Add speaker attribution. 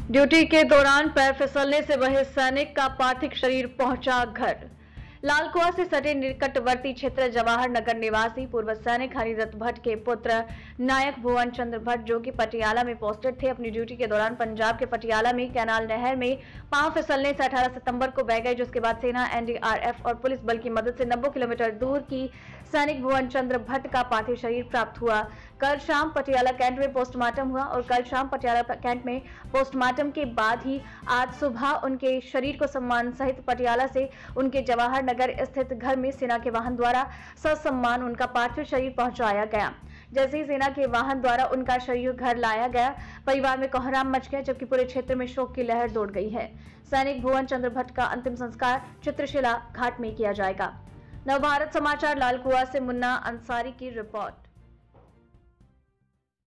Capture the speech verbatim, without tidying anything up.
Speaker 1: Duty के दौरान पैर फिसलने से वही सैनिक का पार्थिव शरीर पहुंचा घर। लालकुआं से सटे निकटवर्ती क्षेत्र जवाहर नगर निवासी पूर्व सैनिक हरिदत्त भट्ट के पुत्र नायक भुवन चंद्र भट्ट, जो कि पटियाला में पोस्टेड थे, अपनी ड्यूटी के दौरान पंजाब के पटियाला में कैनाल नहर में पांव फिसलने से अठारह सितंबर को बह गए, जिसके बाद सेना, एन डी आर एफ और पुलिस बल की मदद से नब्बे किलोमीटर दूर की सैनिक भुवन चंद्र भट्ट का पार्थिव शरीर प्राप्त हुआ। कल शाम पटियाला कैंट में पोस्टमार्टम हुआ और कल शाम पटियाला कैंट में पोस्टमार्टम के बाद ही आज सुबह उनके शरीर को सम्मान सहित पटियाला से उनके जवाहर नगर स्थित घर में सेना के वाहन द्वारा ससम्मान उनका पार्थिव शरीर पहुंचाया गया। जैसे ही सेना के वाहन द्वारा उनका शरीर घर लाया गया, परिवार में कोहराम मच गया, जबकि पूरे क्षेत्र में शोक की लहर दौड़ गई है। सैनिक भुवन चंद्र भट्ट का अंतिम संस्कार चित्रशिला घाट में किया जाएगा। नवभारत समाचार लालकुआं से मुन्ना अंसारी की रिपोर्ट।